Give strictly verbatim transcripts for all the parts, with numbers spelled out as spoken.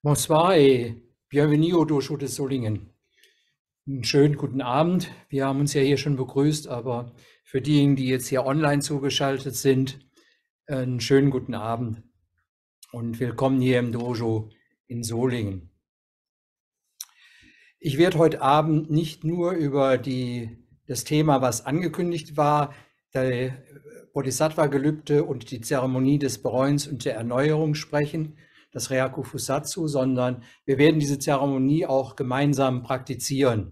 Bonsoir et bienvenue au Dojo de Solingen. Einen schönen guten Abend. Wir haben uns ja hier schon begrüßt, aber für diejenigen, die jetzt hier online zugeschaltet sind, einen schönen guten Abend und willkommen hier im Dojo in Solingen. Ich werde heute Abend nicht nur über die, das Thema, was angekündigt war, der Bodhisattva-Gelübde und die Zeremonie des Bereuens und der Erneuerung sprechen, das Ryaku Fusatsu, sondern wir werden diese Zeremonie auch gemeinsam praktizieren.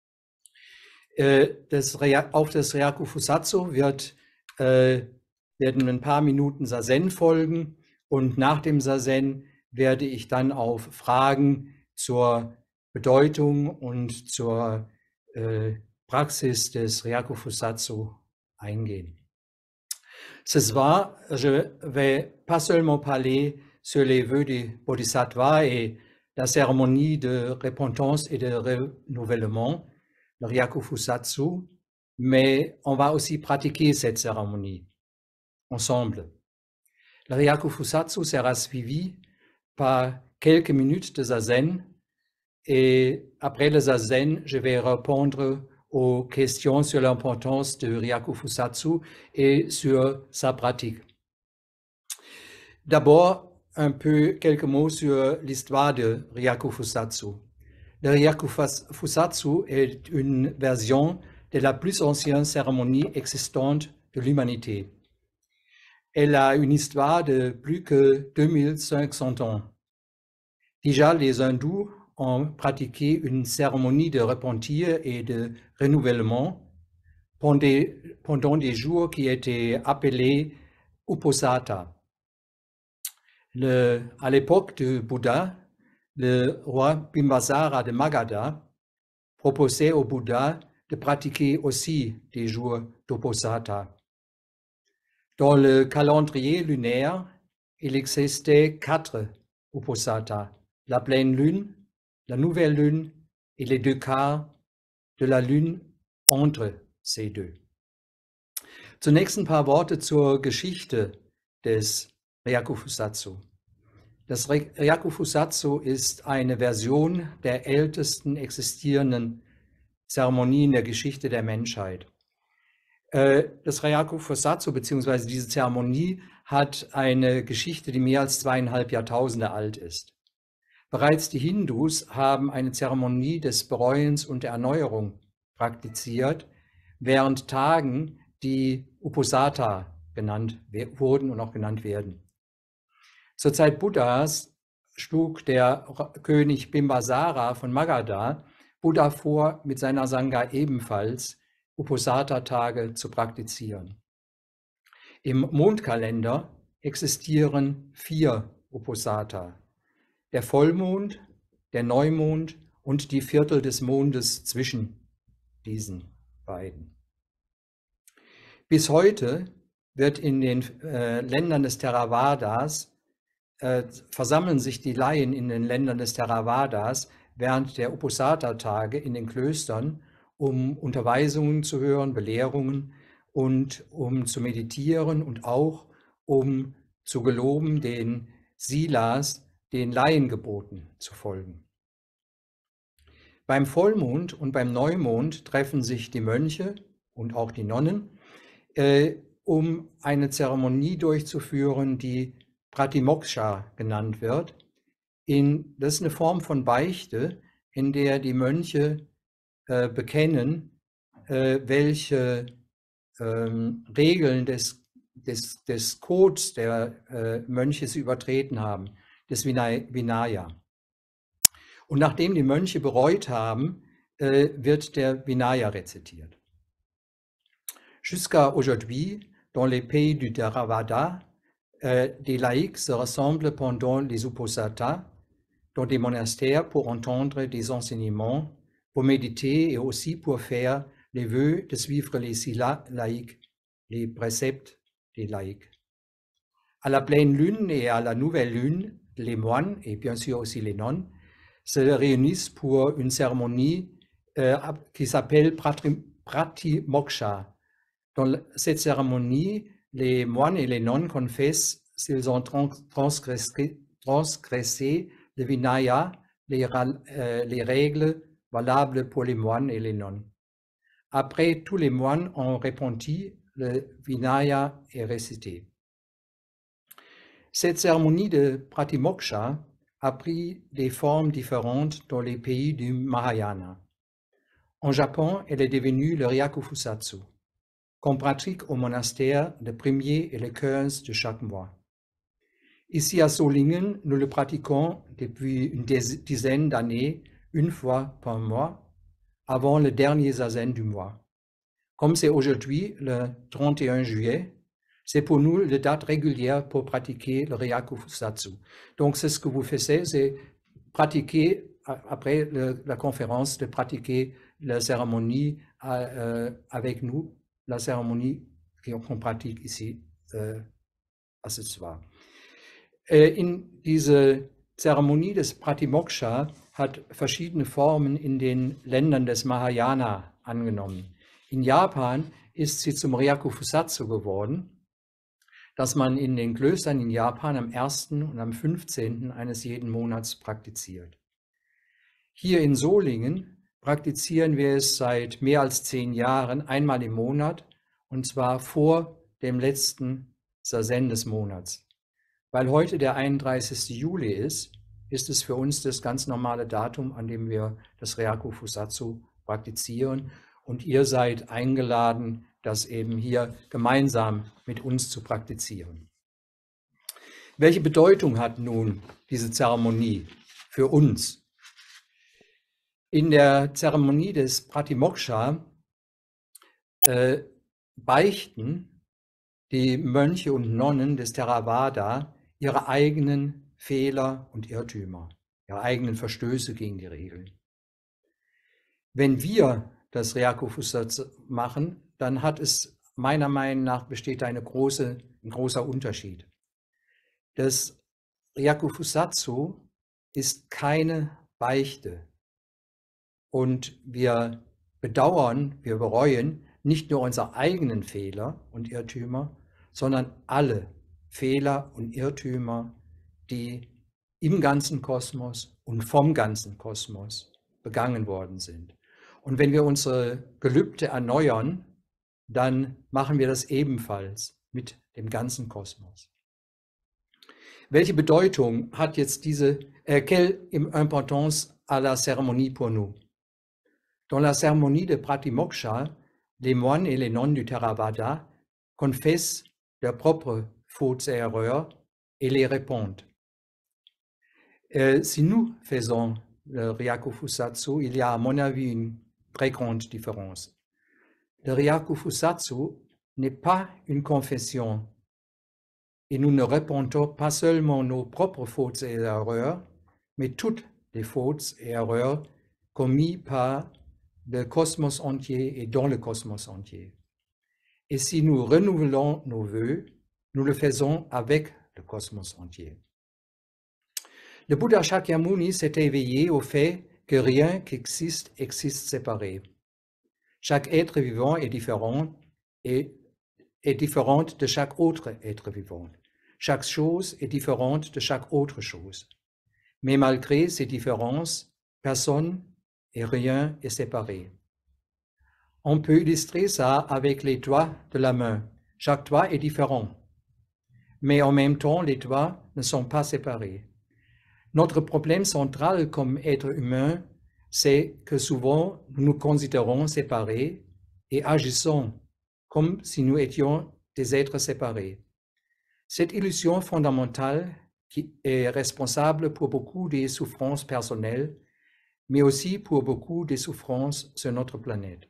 Das, auf das Ryaku Fusatsu wird, äh, werden ein paar Minuten Zazen folgen und nach dem Zazen werde ich dann auf Fragen zur Bedeutung und zur äh, Praxis des Ryaku Fusatsu eingehen. Ce soir, je vais pas seulement parler sur les vœux du Bodhisattva et la cérémonie de repentance et de renouvellement, le Ryaku Fusatsu, mais on va aussi pratiquer cette cérémonie ensemble. Le Ryaku Fusatsu sera suivi par quelques minutes de Zazen et après le Zazen, je vais répondre aux questions sur l'importance de Ryaku Fusatsu et sur sa pratique. D'abord, un peu quelques mots sur l'histoire de Ryaku Fusatsu. Le Ryaku Fusatsu est une version de la plus ancienne cérémonie existante de l'humanité. Elle a une histoire de plus que deux mille cinq cents ans. Déjà, les hindous ont pratiqué une cérémonie de repentir et de renouvellement pendant des jours qui étaient appelés Uposatha. Le, à l'époque du Bouddha, le roi Bimbasara de Magadha proposait au Bouddha de pratiquer aussi des jours d'Uposatha. Dans le calendrier lunaire, il existait quatre Uposatha, la pleine lune, la nouvelle lune et les deux quarts de la lune entre ces deux. Zunächst ein paar Worte zur Geschichte des Ryaku Fusatsu. Das Ryaku Fusatsu ist eine Version der ältesten existierenden Zeremonie in der Geschichte der Menschheit. Das Ryaku Fusatsu bzw. diese Zeremonie hat eine Geschichte, die mehr als zweieinhalb Jahrtausende alt ist. Bereits die Hindus haben eine Zeremonie des Bereuens und der Erneuerung praktiziert, während Tagen, die Uposatha genannt wurden und auch genannt werden. Zur Zeit Buddhas schlug der König Bimbasara von Magadha Buddha vor, mit seiner Sangha ebenfalls Uposatha-Tage zu praktizieren. Im Mondkalender existieren vier Uposatha: der Vollmond, der Neumond und die Viertel des Mondes zwischen diesen beiden. Bis heute wird in den äh, Ländern des Theravadas, äh, versammeln sich die Laien in den Ländern des Theravadas während der Uposatha-Tage in den Klöstern, um Unterweisungen zu hören, Belehrungen und um zu meditieren und auch um zu geloben, den Silas, den Laiengeboten zu folgen. Beim Vollmond und beim Neumond treffen sich die Mönche und auch die Nonnen, äh, um eine Zeremonie durchzuführen, die Pratimoksha genannt wird. In, das ist eine Form von Beichte, in der die Mönche äh, bekennen, äh, welche ähm, Regeln des, des, des Codes der äh, Mönche sie übertreten haben, des Vinaya. Und nachdem die Mönche bereut haben, äh, wird der Vinaya rezitiert. Jusqu'à aujourd'hui, dans les pays du Theravada, euh, des laïcs se rassemblent pendant les Uposatha dans des monastères pour entendre des enseignements, pour méditer et aussi pour faire les vœux de suivre les sila laïcs, les préceptes des laïcs. À la pleine lune et à la nouvelle lune, les moines et bien sûr aussi les nonnes se réunissent pour une cérémonie euh, qui s'appelle Pratimoksha. Dans cette cérémonie, les moines et les nonnes confessent s'ils ont transgressé, transgressé le Vinaya, les, euh, les règles valables pour les moines et les nonnes. Après, tous les moines ont répondu, le Vinaya est récité. Cette cérémonie de Pratimoksha a pris des formes différentes dans les pays du Mahayana. En Japon, elle est devenue le Ryaku-Fusatsu, qu'on pratique au monastère le premier et le quinze de chaque mois. Ici à Solingen, nous le pratiquons depuis une dizaine d'années, une fois par mois, avant le dernier zazen du mois. Comme c'est aujourd'hui le trente et un juillet, c'est pour nous la date régulière pour pratiquer le Ryaku-Fusatsu. Donc c'est ce que vous faites, c'est pratiquer, après le, la conférence, de pratiquer la cérémonie euh, avec nous, la cérémonie qu'on pratique ici euh, à ce soir. In diese Zeremonie des Pratimoksha hat verschiedene Formen in den Ländern des Mahayana angenommen. In Japan ist sie zum Ryaku-Fusatsu geworden, das man in den Klöstern in Japan am ersten und am fünfzehnten eines jeden Monats praktiziert. Hier in Solingen praktizieren wir es seit mehr als zehn Jahren einmal im Monat, und zwar vor dem letzten Zazen des Monats. Weil heute der einunddreißigste Juli ist, ist es für uns das ganz normale Datum, an dem wir das Ryaku-Fusatsu praktizieren. Und ihr seid eingeladen, das eben hier gemeinsam mit uns zu praktizieren. Welche Bedeutung hat nun diese Zeremonie für uns? In der Zeremonie des Pratimoksha äh, beichten die Mönche und Nonnen des Theravada ihre eigenen Fehler und Irrtümer, ihre eigenen Verstöße gegen die Regeln. Wenn wir das Ryaku-Fusatsu machen, dann hat es meiner Meinung nach besteht eine große, ein großer Unterschied. Das Ryaku-Fusatsu ist keine Beichte und wir bedauern, wir bereuen nicht nur unsere eigenen Fehler und Irrtümer, sondern alle Fehler und Irrtümer, die im ganzen Kosmos und vom ganzen Kosmos begangen worden sind. Und wenn wir unsere Gelübde erneuern, dann machen wir das ebenfalls mit dem ganzen Kosmos. Welche Bedeutung hat jetzt diese, euh, quelle importance à la cérémonie pour nous? Dans la cérémonie de Pratimoksha, les moines et les nonnes du Theravada confessent leurs propres fautes et erreurs et les répondent. Euh, si nous faisons le Ryaku-Fusatsu, il y a à mon avis une très grande différence. Le Ryaku-Fusatsu n'est pas une confession et nous ne répondons pas seulement nos propres fautes et erreurs, mais toutes les fautes et erreurs commises par le cosmos entier et dans le cosmos entier. Et si nous renouvelons nos vœux, nous le faisons avec le cosmos entier. Le Bouddha Shakyamuni s'est éveillé au fait que rien qui existe existe séparé. Chaque être vivant est différent et est différente de chaque autre être vivant. Chaque chose est différente de chaque autre chose. Mais malgré ces différences, personne et rien est séparé. On peut illustrer ça avec les doigts de la main. Chaque doigt est différent, mais en même temps, les doigts ne sont pas séparés. Notre problème central comme être humain, c'est que souvent nous nous considérons séparés et agissons comme si nous étions des êtres séparés. Cette illusion fondamentale qui est responsable pour beaucoup des souffrances personnelles, mais aussi pour beaucoup des souffrances sur notre planète.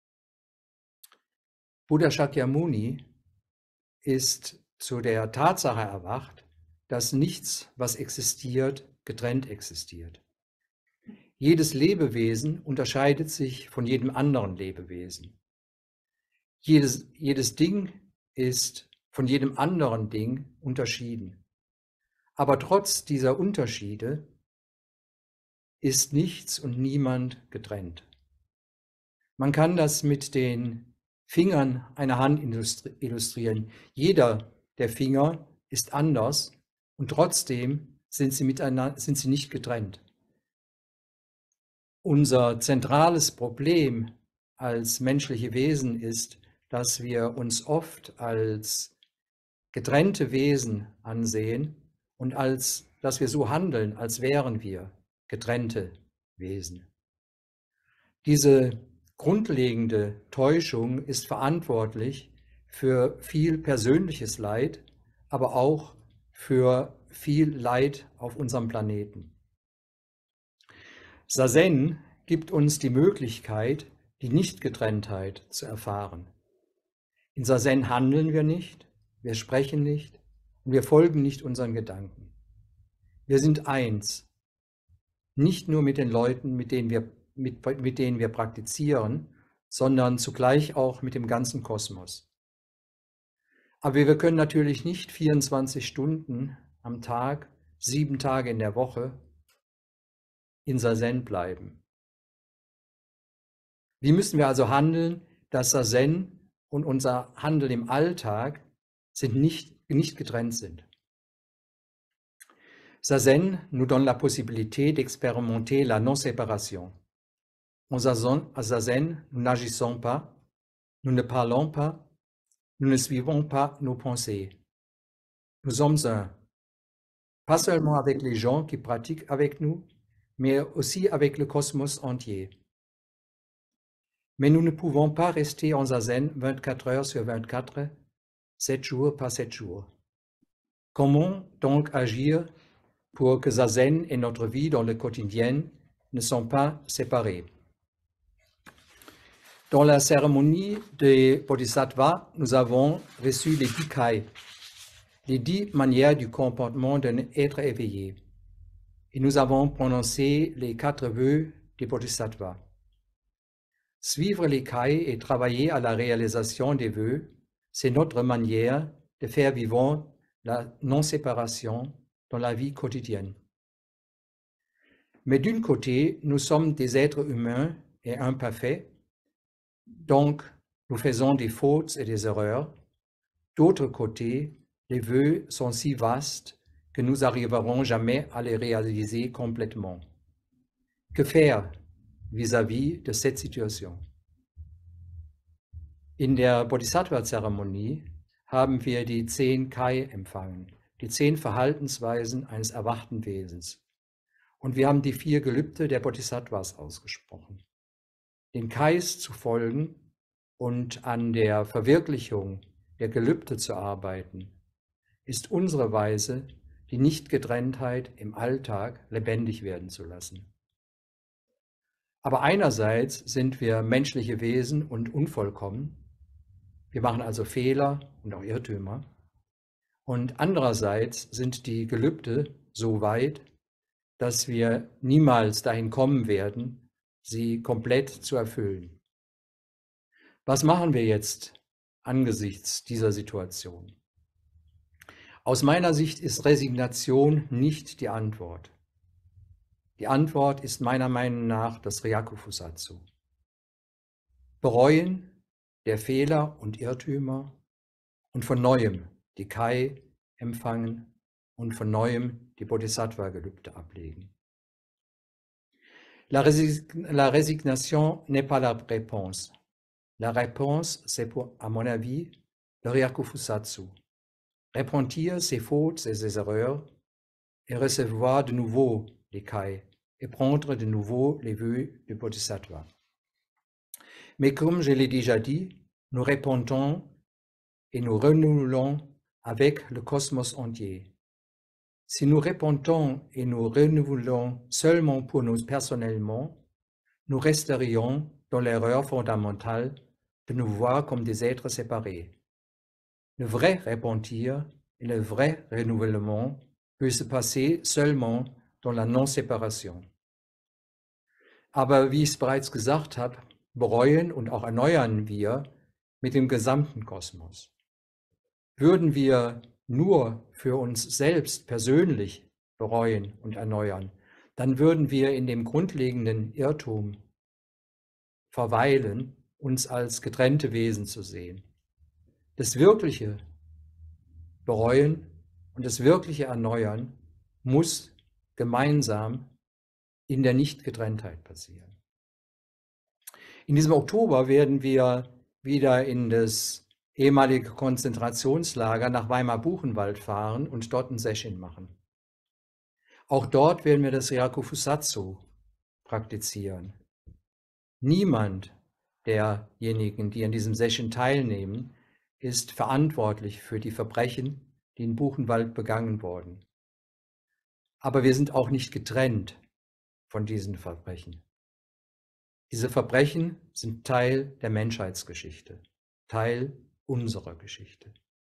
Buddha Shakyamuni ist zu der Tatsache erwacht, dass nichts, was existiert, getrennt existiert. Jedes Lebewesen unterscheidet sich von jedem anderen Lebewesen. Jedes, jedes Ding ist von jedem anderen Ding unterschieden. Aber trotz dieser Unterschiede ist nichts und niemand getrennt. Man kann das mit den Fingern einer Hand illustrieren. Jeder der Finger ist anders und trotzdem sind sie, miteinander, sind sie nicht getrennt. Unser zentrales Problem als menschliche Wesen ist, dass wir uns oft als getrennte Wesen ansehen und als, dass wir so handeln, als wären wir getrennte Wesen. Diese grundlegende Täuschung ist verantwortlich für viel persönliches Leid, aber auch für viel Leid auf unserem Planeten. Zazen gibt uns die Möglichkeit, die Nichtgetrenntheit zu erfahren. In Zazen handeln wir nicht, wir sprechen nicht und wir folgen nicht unseren Gedanken. Wir sind eins, nicht nur mit den Leuten, mit denen wir, mit, mit denen wir praktizieren, sondern zugleich auch mit dem ganzen Kosmos. Aber wir können natürlich nicht vierundzwanzig Stunden am Tag, sieben Tage in der Woche in Zazen bleiben. Wie müssen wir also handeln, dass Zazen und unser Handeln im Alltag sind nicht, nicht getrennt sind? Zazen nous donne la possibilité d'expérimenter la non-séparation. En Zazen, nous n'agissons pas, nous ne parlons pas, nous ne suivons pas nos pensées. Nous sommes un, pas seulement avec les gens qui pratiquent avec nous, mais aussi avec le cosmos entier. Mais nous ne pouvons pas rester en Zazen vingt-quatre heures sur vingt-quatre, sept jours par sept jours. Comment donc agir pour que Zazen et notre vie dans le quotidien ne sont pas séparés? Dans la cérémonie des Bodhisattvas, nous avons reçu les dix kai, les dix manières du comportement d'un être éveillé. Et nous avons prononcé les quatre vœux des Bodhisattvas. Suivre les kai et travailler à la réalisation des vœux, c'est notre manière de faire vivre la non-séparation dans la vie quotidienne. Mais d'un côté, nous sommes des êtres humains et imparfaits, donc nous faisons des fautes et des erreurs. D'autre côté, les vœux sont si vastes que nous n'arriverons jamais à les réaliser complètement. Que faire vis-à-vis de cette situation? In der Bodhisattva-Zeremonie haben wir die zehn Kai empfangen, die zehn Verhaltensweisen eines erwachten Wesens. Und wir haben die vier Gelübde der Bodhisattvas ausgesprochen. Den Kais zu folgen und an der Verwirklichung der Gelübde zu arbeiten, ist unsere Weise, die Nichtgetrenntheit im Alltag lebendig werden zu lassen. Aber einerseits sind wir menschliche Wesen und unvollkommen. Wir machen also Fehler und auch Irrtümer. Und andererseits sind die Gelübde so weit, dass wir niemals dahin kommen werden, sie komplett zu erfüllen. Was machen wir jetzt angesichts dieser Situation? Aus meiner Sicht ist Resignation nicht die Antwort. Die Antwort ist meiner Meinung nach das Ryaku-Fusatsu. Bereuen der Fehler und Irrtümer und von Neuem die Kai empfangen und von Neuem die Bodhisattva-Gelübde ablegen. La, rési la résignation n'est pas la réponse. La réponse, c'est, à mon avis, le Ryaku-Fusatsu. Repentir ses fautes et ses erreurs et recevoir de nouveau les kai et prendre de nouveau les vœux du Bodhisattva. Mais comme je l'ai déjà dit, nous répondons et nous renouvelons avec le cosmos entier. Si nous répondons et nous renouvelons seulement pour nous personnellement, nous resterions dans l'erreur fondamentale de nous voir comme des êtres séparés. Le vrai repentir et le vrai renouvellement peut se passer seulement dans la Non-Separation. Aber wie ich es bereits gesagt habe, bereuen und auch erneuern wir mit dem gesamten Kosmos. Würden wir nur für uns selbst persönlich bereuen und erneuern, dann würden wir in dem grundlegenden Irrtum verweilen, uns als getrennte Wesen zu sehen. Das wirkliche Bereuen und das wirkliche Erneuern muss gemeinsam in der Nichtgetrenntheit passieren. In diesem Oktober werden wir wieder in das ehemalige Konzentrationslager nach Weimar-Buchenwald fahren und dort ein Sesshin machen. Auch dort werden wir das Ryaku-Fusatsu praktizieren. Niemand derjenigen, die an diesem Sesshin teilnehmen, ist verantwortlich für die Verbrechen, die in Buchenwald begangen wurden. Aber wir sind auch nicht getrennt von diesen Verbrechen. Diese Verbrechen sind Teil der Menschheitsgeschichte, Teil unserer Geschichte.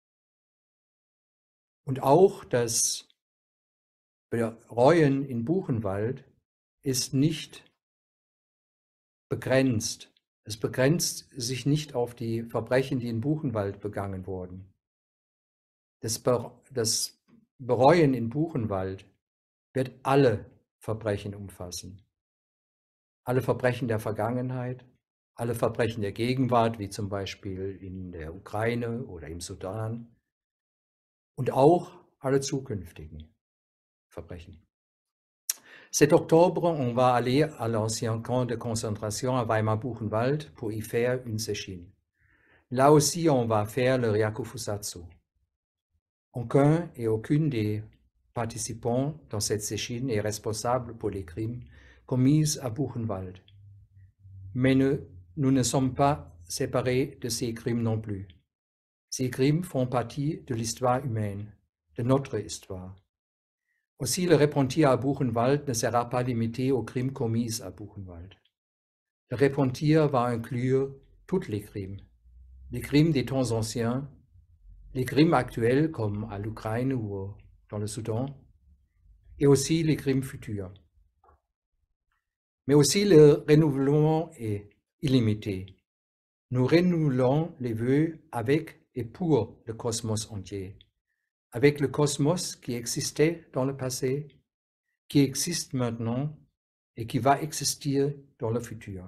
Und auch das Bereuen in Buchenwald ist nicht begrenzt. Es begrenzt sich nicht auf die Verbrechen, die in Buchenwald begangen wurden. Das, Be- das Bereuen in Buchenwald wird alle Verbrechen umfassen. Alle Verbrechen der Vergangenheit, alle Verbrechen der Gegenwart, wie zum Beispiel in der Ukraine oder im Sudan, und auch alle zukünftigen Verbrechen. Cet octobre, on va aller à l'ancien camp de concentration à Weimar-Buchenwald pour y faire une sesshin. Là aussi, on va faire le Ryaku-Fusatsu. Aucun et aucune des participants dans cette sesshin est responsable pour les crimes commis à Buchenwald. Mais ne, nous ne sommes pas séparés de ces crimes non plus. Ces crimes font partie de l'histoire humaine, de notre histoire. Aussi, le repentir à Buchenwald ne sera pas limité aux crimes commis à Buchenwald. Le repentir va inclure tous les crimes, les crimes des temps anciens, les crimes actuels comme à l'Ukraine ou dans le Soudan, et aussi les crimes futurs. Mais aussi le renouvellement est illimité. Nous renouvelons les vœux avec et pour le cosmos entier, avec le cosmos qui existait dans le passé, qui existe maintenant et qui va exister dans le futur.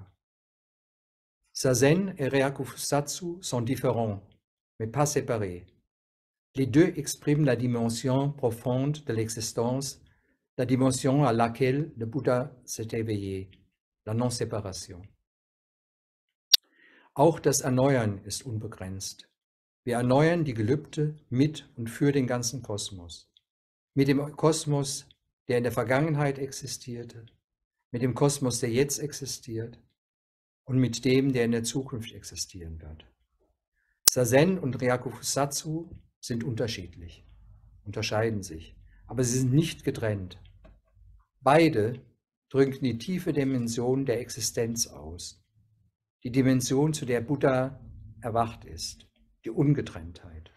Zazen et Ryaku-Fusatsu sont différents, mais pas séparés. Les deux expriment la dimension profonde de l'existence, la dimension à laquelle le Bouddha s'est éveillé, la Non-Séparation. Auch das Erneuern ist unbegrenzt. Wir erneuern die Gelübde mit und für den ganzen Kosmos. Mit dem Kosmos, der in der Vergangenheit existierte, mit dem Kosmos, der jetzt existiert und mit dem, der in der Zukunft existieren wird. Zazen und Ryaku-Fusatsu sind unterschiedlich, unterscheiden sich, aber sie sind nicht getrennt. Beide drücken die tiefe Dimension der Existenz aus, die Dimension, zu der Buddha erwacht ist, die Ungetrenntheit.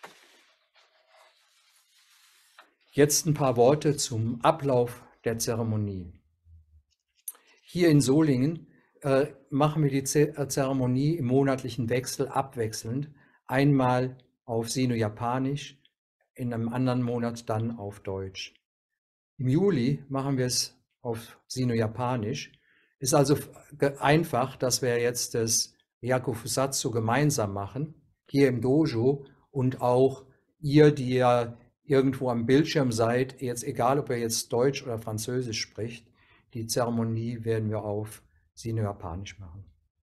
Jetzt ein paar Worte zum Ablauf der Zeremonie. Hier in Solingen äh, machen wir die Zeremonie im monatlichen Wechsel abwechselnd, einmal auf Sino-Japanisch, in einem anderen Monat dann auf Deutsch. Im Juli machen wir es auf Sino-Japanisch. Ist also einfach, dass wir jetzt das Ryaku-Fusatsu gemeinsam machen, hier im Dojo, und auch ihr, die ja irgendwo am Bildschirm seid, jetzt egal, ob ihr jetzt Deutsch oder Französisch spricht, die Zeremonie werden wir auf Sino-Japanisch machen.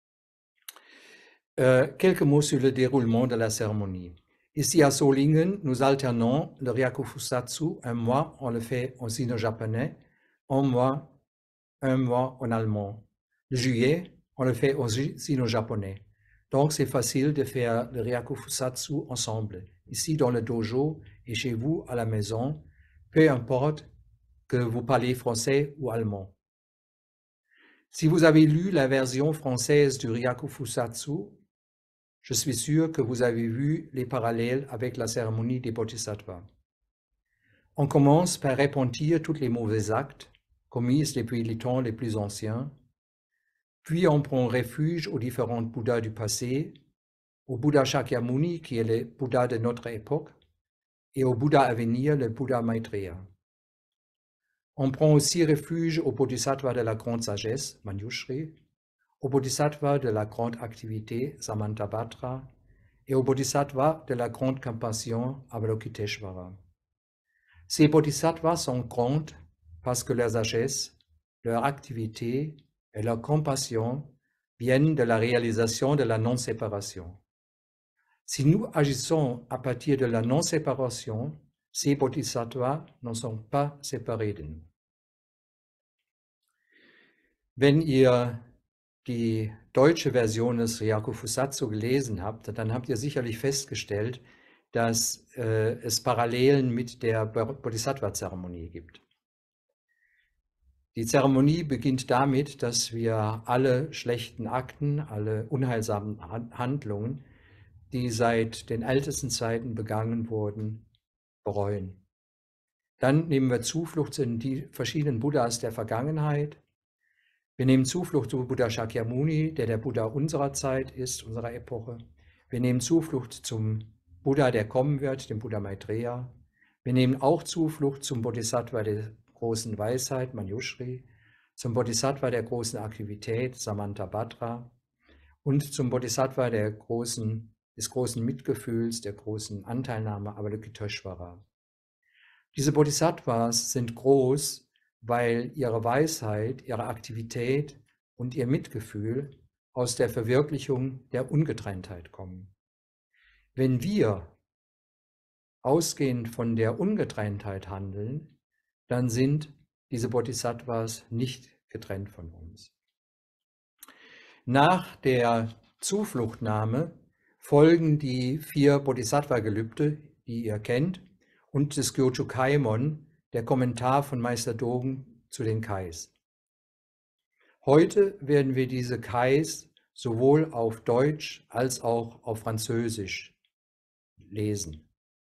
Euh, quelques mots sur le déroulement de la cérémonie. Ici à Solingen, nous alternons le Ryaku-Fusatsu. Un mois, on le fait en sino-japonais, un mois, un mois en allemand. Le juillet, on le fait en sino-japonais. Donc, c'est facile de faire le Ryaku-Fusatsu ensemble, ici dans le dojo et chez vous à la maison, peu importe que vous parlez français ou allemand. Si vous avez lu la version française du Ryaku-Fusatsu, je suis sûr que vous avez vu les parallèles avec la cérémonie des Bodhisattvas. On commence par repentir tous les mauvais actes commis depuis les temps les plus anciens, puis on prend refuge aux différents Bouddhas du passé, au Bouddha Shakyamuni qui est le Bouddha de notre époque, et au Bouddha à venir, le Bouddha Maitreya. On prend aussi refuge au Bodhisattva de la grande sagesse, Manjushri, au Bodhisattva de la grande activité, Samantabhadra, et au Bodhisattva de la grande compassion, Avalokiteshvara. Ces bodhisattvas sont grands parce que leur sagesse, leur activité et leur compassion viennent de la réalisation de la non-séparation. Si nous agissons à partir de la non-séparation, ces bodhisattvas ne sont pas séparés de nous. Wenn ihr die deutsche Version des Ryaku Fusatsu gelesen habt, dann habt ihr sicherlich festgestellt, dass äh, es Parallelen mit der Bodhisattva-Zeremonie gibt. Die Zeremonie beginnt damit, dass wir alle schlechten Akten, alle unheilsamen Handlungen, die seit den ältesten Zeiten begangen wurden, bereuen. Dann nehmen wir Zuflucht in die verschiedenen Buddhas der Vergangenheit. Wir nehmen Zuflucht zu Buddha Shakyamuni, der der Buddha unserer Zeit ist, unserer Epoche. Wir nehmen Zuflucht zum Buddha, der kommen wird, dem Buddha Maitreya. Wir nehmen auch Zuflucht zum Bodhisattva der großen Weisheit, Manjushri, zum Bodhisattva der großen Aktivität, Samantabhadra, und zum Bodhisattva der großen, des großen Mitgefühls, der großen Anteilnahme, Avalokiteshvara. Diese Bodhisattvas sind groß, weil ihre Weisheit, ihre Aktivität und ihr Mitgefühl aus der Verwirklichung der Ungetrenntheit kommen. Wenn wir ausgehend von der Ungetrenntheit handeln, dann sind diese Bodhisattvas nicht getrennt von uns. Nach der Zufluchtnahme folgen die vier Bodhisattva-Gelübde, die ihr kennt, und des Gyōchu Kaimon, der Kommentar von Meister Dogen zu den Kais. Heute werden wir diese Kais sowohl auf Deutsch als auch auf Französisch lesen.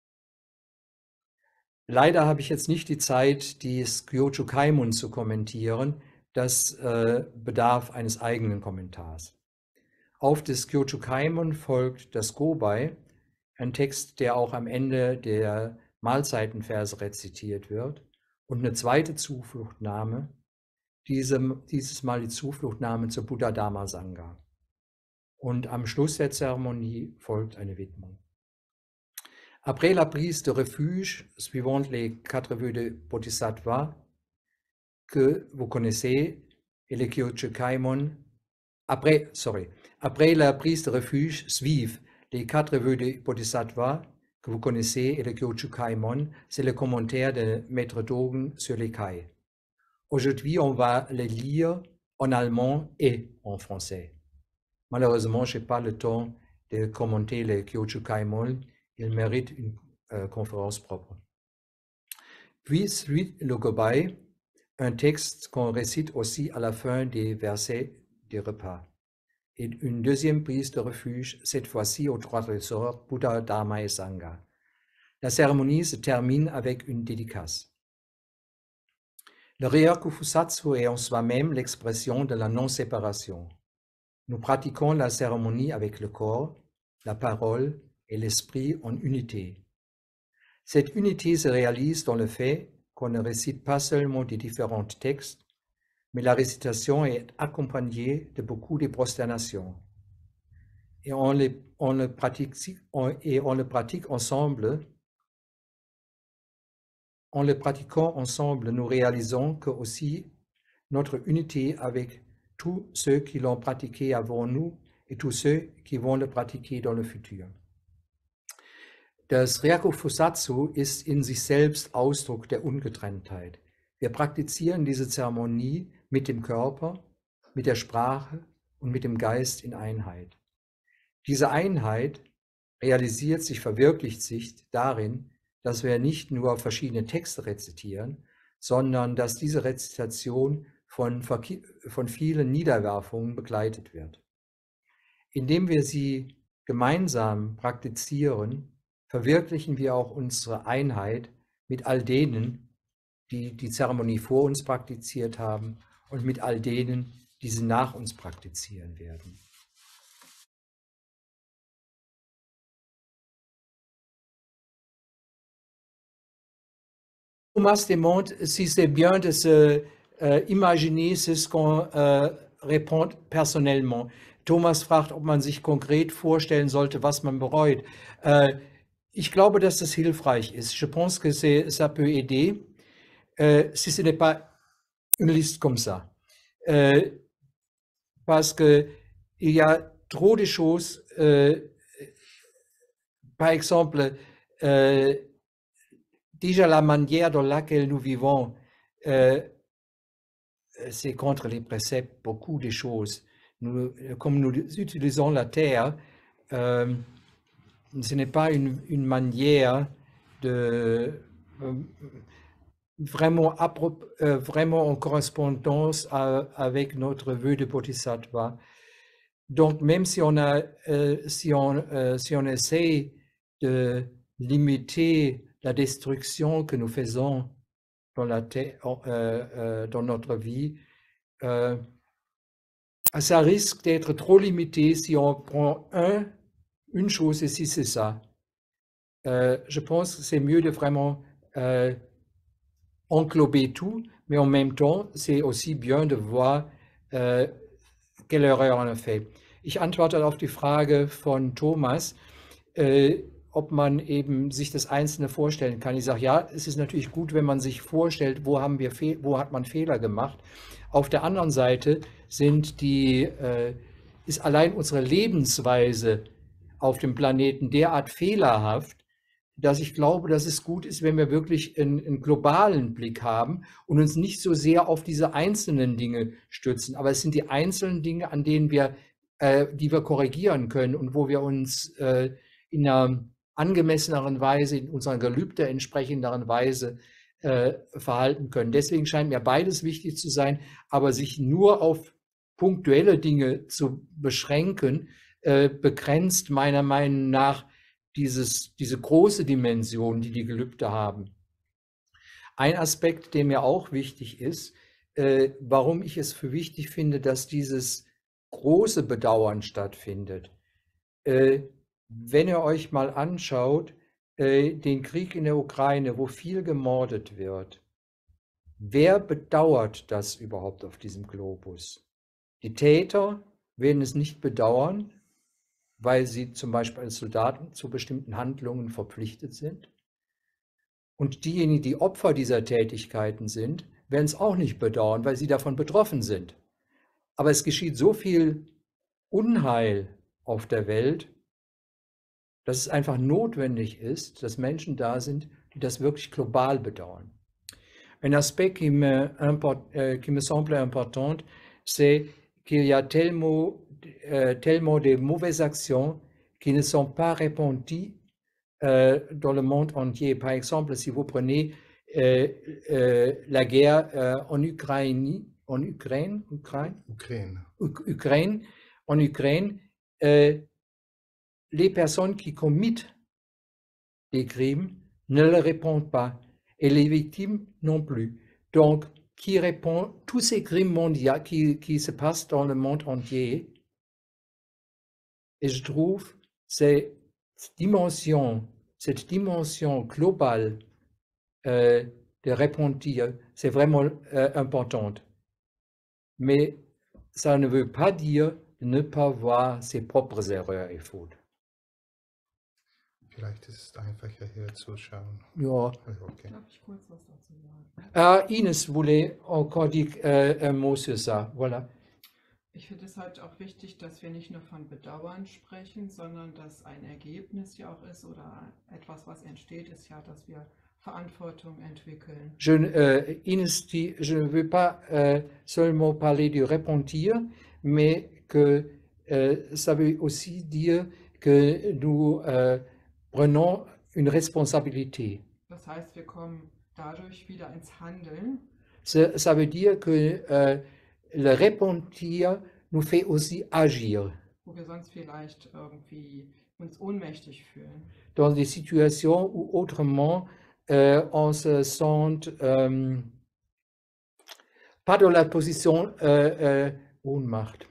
Leider habe ich jetzt nicht die Zeit, das Gyōchu Kaimon zu kommentieren. Das äh, bedarf eines eigenen Kommentars. Auf das Gyōchu Kaimon folgt das Gobai, ein Text, der auch am Ende der Mahlzeitenverse rezitiert wird, und eine zweite Zufluchtnahme, diese, dieses Mal die Zufluchtnahme zur Buddha Dharma Sangha. Und am Schluss der Zeremonie folgt eine Widmung. Après la prise de refuge, suivant les quatre vœux de Bodhisattva que vous connaissez, et le Gyōchu Kaimon, après, sorry, après la prise de refuge, suivent les quatre vœux de Bodhisattva que vous connaissez et le Gyōchu Kaimon, c'est le commentaire de Maître Dogen sur les Kai. Aujourd'hui, on va le lire en allemand et en français. Malheureusement, je n'ai pas le temps de commenter le Gyōchu Kaimon. Il mérite une euh, conférence propre. Puis suit le Gobai, un texte qu'on récite aussi à la fin des versets des repas. Et une deuxième prise de refuge, cette fois-ci aux trois trésors, Buddha, Dharma et Sangha. La cérémonie se termine avec une dédicace. Le Ryaku Fusatsu est en soi-même l'expression de la non-séparation. Nous pratiquons la cérémonie avec le corps, la parole et l'esprit en unité. Cette unité se réalise dans le fait qu'on ne récite pas seulement des différents textes, mais la récitation est accompagnée de beaucoup de prosternations. Et on le, on le pratique, on, et on le pratique ensemble. En le pratiquant ensemble, nous réalisons que aussi notre unité avec tous ceux qui l'ont pratiqué avant nous et tous ceux qui vont le pratiquer dans le futur. Das Ryaku Fusatsu ist in sich selbst Ausdruck der Ungetrenntheit. Wir praktizieren diese Zeremonie mit dem Körper, mit der Sprache und mit dem Geist in Einheit. Diese Einheit realisiert sich, verwirklicht sich darin, dass wir nicht nur verschiedene Texte rezitieren, sondern dass diese Rezitation von, von vielen Niederwerfungen begleitet wird. Indem wir sie gemeinsam praktizieren, verwirklichen wir auch unsere Einheit mit all denen, die die Zeremonie vor uns praktiziert haben und mit all denen, die sie nach uns praktizieren werden. Thomas demande si c'est bien de se euh, imaginer ce qu'on euh, répond personnellement. Thomas fragt, ob man sich konkret vorstellen sollte, was man bereut. Äh, ich glaube, dass das hilfreich ist. Je pense que c'est, ça peut aider, euh, si ce n'est pas une liste comme ça. Euh, parce que il y a trop de choses, euh, par exemple, euh, déjà la manière dans laquelle nous vivons, euh, c'est contre les préceptes beaucoup de choses. Nous, comme nous utilisons la terre, euh, ce n'est pas une, une manière de euh, vraiment, euh, vraiment en correspondance à, avec notre vœu de Bodhisattva. Donc, même si on, a, euh, si on, euh, si on essaie de limiter la destruction que nous faisons dans, la terre, euh, euh, dans notre vie, euh, ça risque d'être trop limité si on prend un, une chose, et si c'est ça. Euh, je pense que c'est mieux de vraiment euh, englober tout, mais en même temps, c'est aussi bien de voir, äh, quelle erreur on a fait. Ich antworte auf die Frage von Thomas, äh, ob man eben sich das Einzelne vorstellen kann. Ich sage, ja, es ist natürlich gut, wenn man sich vorstellt, wo, haben wir wo hat man Fehler gemacht. Auf der anderen Seite sind die, äh, ist allein unsere Lebensweise auf dem Planeten derart fehlerhaft, dass ich glaube, dass es gut ist, wenn wir wirklich einen, einen globalen Blick haben und uns nicht so sehr auf diese einzelnen Dinge stützen. Aber es sind die einzelnen Dinge, an denen wir, äh, die wir korrigieren können und wo wir uns äh, in einer angemesseneren Weise, in unserer Gelübde entsprechenderen Weise äh, verhalten können. Deswegen scheint mir beides wichtig zu sein, aber sich nur auf punktuelle Dinge zu beschränken, äh, begrenzt meiner Meinung nach Dieses, diese große Dimension, die die Gelübde haben. Ein Aspekt, der mir auch wichtig ist, äh, warum ich es für wichtig finde, dass dieses große Bedauern stattfindet. Äh, wenn ihr euch mal anschaut, äh, den Krieg in der Ukraine, wo viel gemordet wird, wer bedauert das überhaupt auf diesem Globus? Die Täter werden es nicht bedauern, weil sie zum Beispiel als Soldaten zu bestimmten Handlungen verpflichtet sind. Und diejenigen, die Opfer dieser Tätigkeiten sind, werden es auch nicht bedauern, weil sie davon betroffen sind. Aber es geschieht so viel Unheil auf der Welt, dass es einfach notwendig ist, dass Menschen da sind, die das wirklich global bedauern. Un aspect qui me, import, euh, qui me semble important, c'est qu'il y a tellement Euh, tellement de mauvaises actions qui ne sont pas répandues euh, dans le monde entier. Par exemple, si vous prenez euh, euh, la guerre euh, en Ukraine, en Ukraine, Ukraine, Ukraine, Ukraine en Ukraine, euh, les personnes qui commettent des crimes ne le répondent pas et les victimes non plus. Donc, qui répond tous ces crimes mondiaux qui, qui se passent dans le monde entier? Et je trouve cette dimension, cette dimension globale euh, de repentir, c'est vraiment euh, importante. Mais ça ne veut pas dire de ne pas voir ses propres erreurs et fautes. Vielleicht ist es einfacher hier zu schauen. Ja. Okay. Darf ich kurz was dazu sagen? Ah, Ines voulait encore dire euh, un mot sur ça. Voilà. Ich finde es halt auch wichtig, dass wir nicht nur von Bedauern sprechen, sondern dass ein Ergebnis ja auch ist oder etwas, was entsteht, ist ja, dass wir Verantwortung entwickeln. Je, euh, Ines dit, je ne veux pas euh, seulement parler du repentir, mais que euh, ça veut aussi dire que nous euh, prenons une responsabilité. Das heißt, wir kommen dadurch wieder ins Handeln. Ça, ça veut dire que euh, le repentir nous fait aussi agir. Wo wir sonst vielleicht irgendwie uns ohnmächtig fühlen. Dans des situations où autrement euh, on se sent euh, pas dans la position euh, euh, Ohnmacht.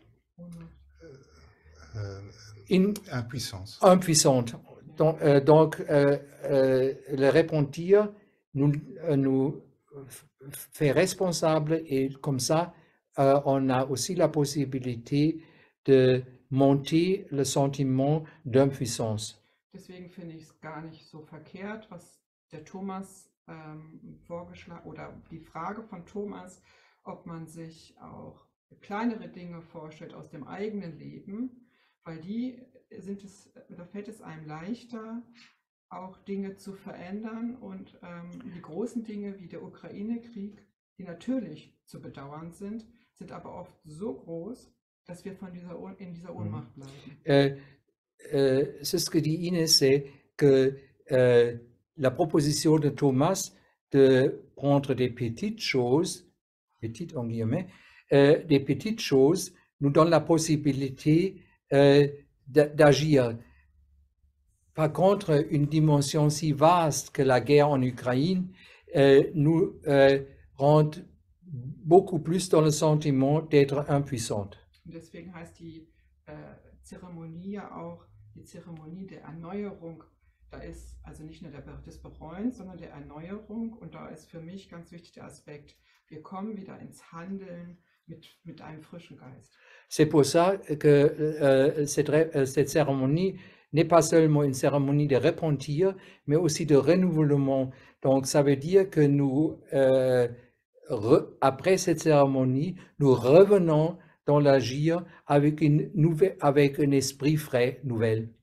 Euh, In, impuissance. Impuissante. Donc, euh, donc euh, euh, le repentir nous, euh, nous fait responsable et comme ça, euh, on a aussi la possibilité de monter le sentiment d'impuissance. Deswegen finde ich es gar nicht so verkehrt, was der Thomas ähm, vorgeschlagen oder die Frage von Thomas, ob man sich auch kleinere Dinge vorstellt aus dem eigenen Leben, weil die sind es, da fällt es einem leichter, auch Dinge zu verändern und ähm, die großen Dinge wie der Ukraine-Krieg, die natürlich zu bedauern sind, sind aber oft so groß, dass wir von dieser Oh- in dieser Ohnmacht bleiben. Euh, euh, c'est ce que dit Inès, c'est que euh, la proposition de Thomas de prendre des petites choses, petites en guillemets, euh, des petites choses nous donne la possibilité euh, d'a- d'agir. Par contre, une dimension si vaste que la guerre en Ukraine euh, nous euh, rend beaucoup plus dans le sentiment d'être impuissante. Und deswegen heißt die äh, Zeremonie ja auch die Zeremonie der Erneuerung. Da ist also nicht nur der, Be- des Bereuens, sondern der Erneuerung. Und da ist für mich ganz wichtig der Aspekt, wir kommen wieder ins Handeln mit, mit einem frischen Geist. C'est pour ça que euh, cette, ré- euh, cette cérémonie n'est pas seulement une cérémonie de repentir, mais aussi de renouvellement. Donc, ça veut dire que nous, euh, re- après cette cérémonie, nous revenons dans l'agir avec, une nouvelle, avec un esprit frais, nouvelle.